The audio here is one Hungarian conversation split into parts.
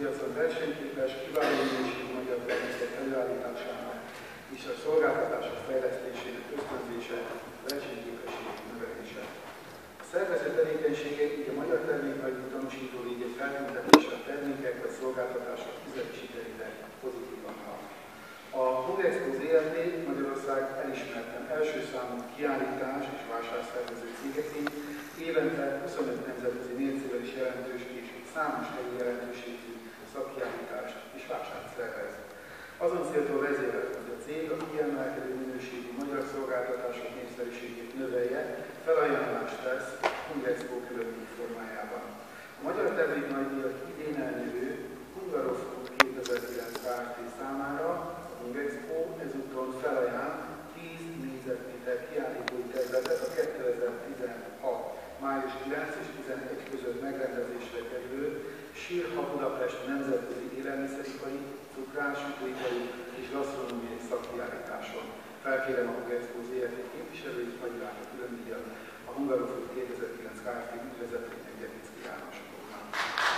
piacon versenyképes, kiváló minőségű magyar termékek előállításának és a szolgáltatások fejlesztésének ösztönzése, versenyképesség növelése. A szervezet tevékenysége így a magyar termékhagyó tanúsító légy feltüntetése a termékek vagy szolgáltatások üzleti sikerére pozitívan hat. A Hungexpo Zrt. Magyarország elismerten első számú kiállítás és vásárszervező cégeként évente 25 nemzetközi mércével is jelentős és számos helyi jelentőségű szakkiállítást és vásárt szervez. Azon céltól vezérel, hogy a cég a kiemelkedő minőségű magyar szolgáltatások népszerűségét növelje, felajánlást tesz Hungexpo különböző formájában. A magyar terméknaigydíjat idén elnyerő Hungarofood 2009 Kft. Számára a Hungexpo ezúton felajánl 10 négyzetméter kiállítói területet a 2016. május 9 és 11 között megrendezésre kerülő Sírha Budapest nemzetközi élelmiszeripari, cukrás, sütőipari és gasztronómiai szakkiállításon. Felkérem a Hungexpo Zrt. Képviselőit, Magyulát a különdíjat, a Hungarofood 2009 Kft. Ügyvezetőjének Gyericki János úrnak.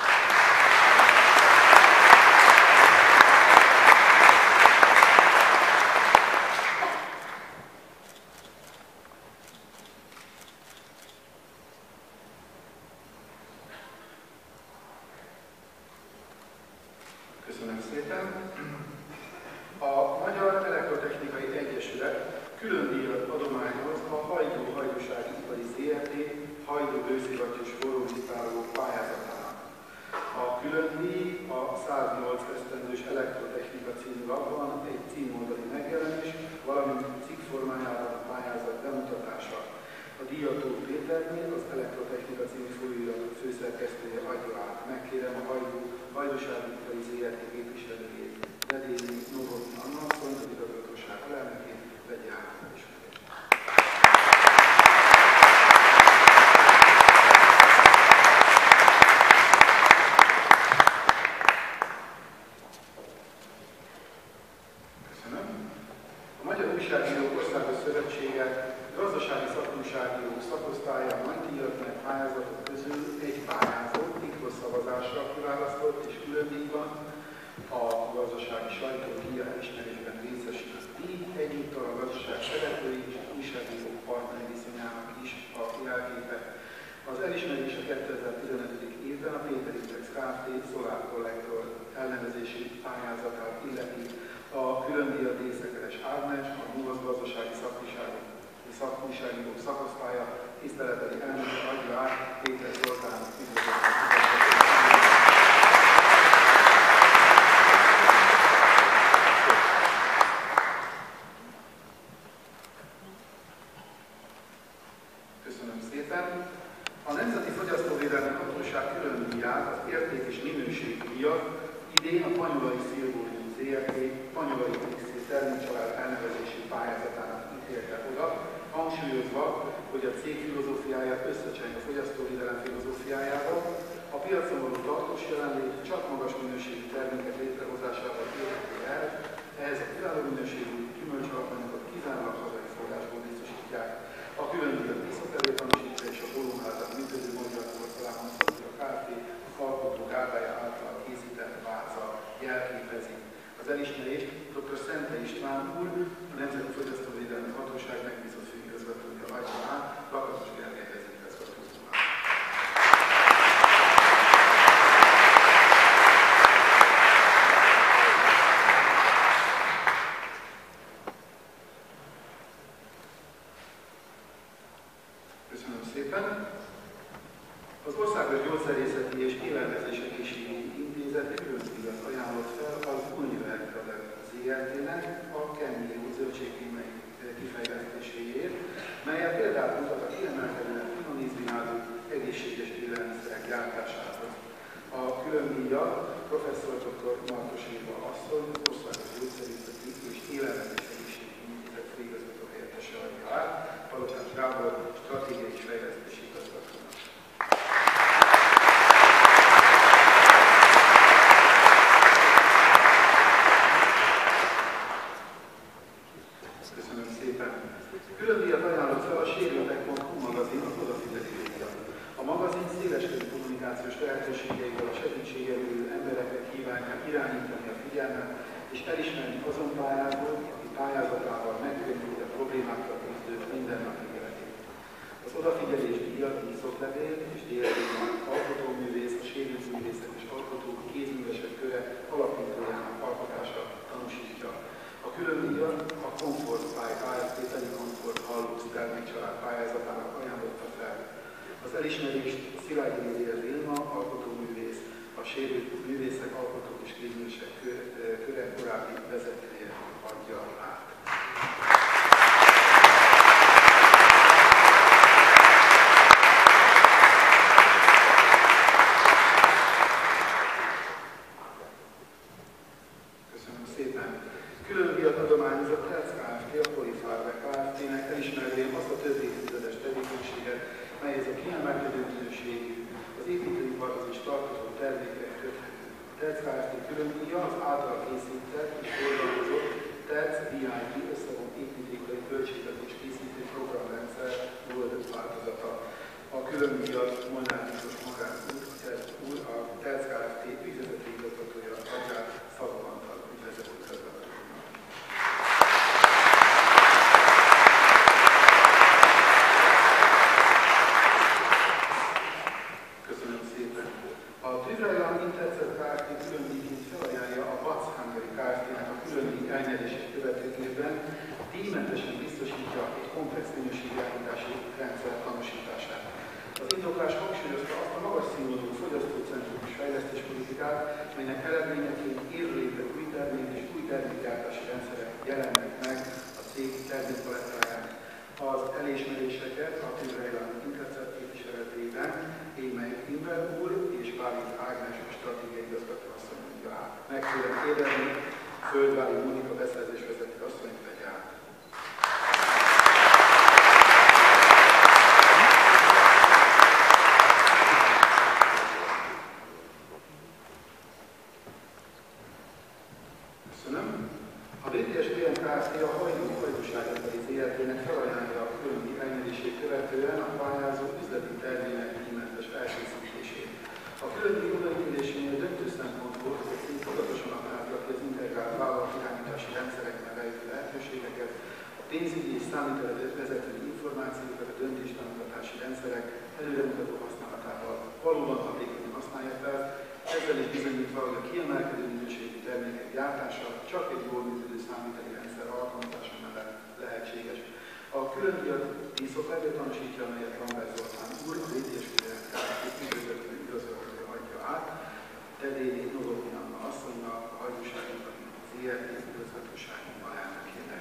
Köszönöm szépen. A Magyar Elektrotechnikai Egyesület külön díjat adományoz a Hajdú Hajdúsági Ipari Zrt. Hajdú bőszivattyús forróvíztároló pályázatának. A külön díj a 108 esztendős elektrotechnika című lapban egy címoldali megjelenés, valamint cikk formájában a pályázat bemutatása. A díjató Péterné, az Elektrotechnika című folyóirat főszerkesztője adja át. Megkérem a Hajdúsági Ipari Zrt. Képviselőjét, Dedényi Novotny Anna asszonyt, az igazgatóság alelnökét, vegye át a ismerést. Köszönöm. A Magyar Újságírók Országos Szövetsége gazdasági szakújságírók szakosztálya a nagydíjatlan pályázatok közül egy pályázót titkos szavazásra kiválasztott és külön díjban a gazdasági sajtó díja elismerésben részesített díj, egyúttal a gazdaság szereplői és újságírók partneri viszonyának is a jelképe. Az elismerés a 2015. évben a Péter Index Kft. Solar Collector elnevezési pályázatát illeti. A külön díjat Részekeres Ágnes, a MUVASZ gazdasági szakújságírók szakosztálya tiszteletbeli elnöke adja át Péter Zoltán Köszönöm szépen. A Nemzeti Fogyasztóvédelmi Hatóság külön díját, az érték és minőség díjat idén a Panyolai Szilvórium Zrt. Panyolai Pixi termékcsalád elnevezési pályázatának ítélte oda, hangsúlyozva, hogy a cég filozófiáját összecseng a fogyasztóvédelem filozófiájával, a piacon való tartós jelenlét csak magas minőségű termékek létrehozásával érhető el, ehhez a kiváló minőségű gyümölcsalapanyagok kizárólag hazai forrásból biztosítják. A külön díjat visszafelé tanúsítja és a Bolóházán működő Magyar Porcelánmonszakja Kft. A Falkotó Gárdálya által készített váza jelképezi. Az elismerést dr. Szente István úr, a Nemzeti Fogyasztóvédelmi Hatóság megbízott főigazgatója adja át, Lakatos Gergely vezérigazgató úrnak. Köszönöm szépen. Az Országos Gyógyszerészeti és Élelmezés-egészségügyi Intézet különdíjat ajánlott fel az Univer Product Zrt.-nek a Kennyó zöldségkímei kifejlesztéséért, melyet például mutat a kiemelkedően finom ízvináló egészséges élelmiszerek gyártásához. A különdíjat professzor dr. Martos Éva asszony, az Országos Gyógyszerészeti és Élelmezés-egészségügyi Intézet főigazgató helyettese adja át, Palotás Gábor stratégiai és fejlesztési igazgatónak. Köszönöm szépen. Külön díjat ajánlott fel a sérültek.hu magazin az odafigyelőjével. A magazin széleskörű kommunikációs lehetőségeivel a segítségével emberekre hív és elismerni azon pályázót, aki pályázatával megkönnyíti a problémákkal küzdők mindennapi életét. Az odafigyelés díjat, díszoklevél és díjadíjat alkotóművész, a sérült művészek és alkotók kézművesek köre alapítójának alkotása tanúsítja. A külön díjat a Komfort Kft. Telekomfort Hallux termékcsalád pályázatának ajánlotta fel. Az elismerést Szilágyi Médiel Vilma, alkotóművész, a sérült művészek, alkotók és kézművesek köre korábbi vezetője adja át. Köszönöm szépen. Külön díjat adományozott a Herz Kft. A Polyfarbe Kft.-nek elismervén azt a több évtizedes tevékenységet, mely ez a kiemelkedő minőségű, az építőiparhoz is tartozó termékek köthető. A Terz Kft. Külön díja az által készített és forgalmazott Terz VIP összevont építőipari költségvetés készítő programrendszer World változata. A külön díjat Molnár Miklós úr, a Terz Kft. Ügyvezető igazgatója adja Szabó Antal ügyvezető igazgatónak. Köszönöm szépen. A Tüzrajlan Intercell Kft. Külön díjként felajánlja a BAC Hungary Kft.-nek a külön díj elnyerését következtében díjmentesen biztosítja egy komplex minőségirányítási rendszer tanúsítását. Az indoklás hangsúlyozta azt a magas színvonalú fogyasztócentrikus fejlesztéspolitikát, melynek eredményeként élőlétre új termék és új termékgyártási rendszerek jelennek meg a cég termékpalettáján. Az elismeréseket a Tüzrajlan Intercell képviseletében Émely Imber úr és Bálint Ágnes stratégiai igazgató asszony mondja át. Meg kérem kérdezni, Földvári Mónika beszerzésvezető asszonyt vegye át. Köszönöm. A BTS BM Kft. A hajdúságipari ZRT-nek felajánlja a külön díj elnyerését követően a pályázó üzleti tervének díjmentes elkészítését. A külön díj odaítélésénél döntő szempont volt, hogy a cég tudatosan akarta ki az integrált vállalatirányítási rendszerekben rejtő lehetőségeket, a pénzügyi és számítóvezető információkat a döntéstámogatási rendszerek előremutató használatával valóban hatékonyan használja fel, ezzel is bizonyítva, hogy a kiemelkedő minőségű termékek gyártása csak egy jól működő számítani rendszer alkalmazása mellett lehetséges. A külön díjat díszoklevél tanúsítja, amelyet Lambert Zoltán úr, a BTS Kft. Ügyvezető igazgatója adja át, Tedéli Novotny Anna asszonynak, a hajdúságipari ZRT igazgatósági alelnökének.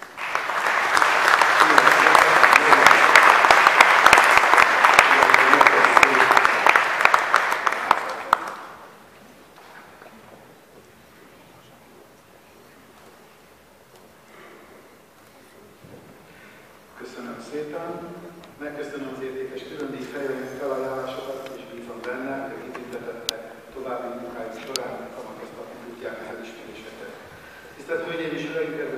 Köszönöm szépen. Megköszönöm az értékes különdíj felajánlásokat, és bízom benne, hogy kitüntetettek további munkájuk során kamatoztatni tudják az elismeréseket. Tisztelt Hölgyeim és Uraim,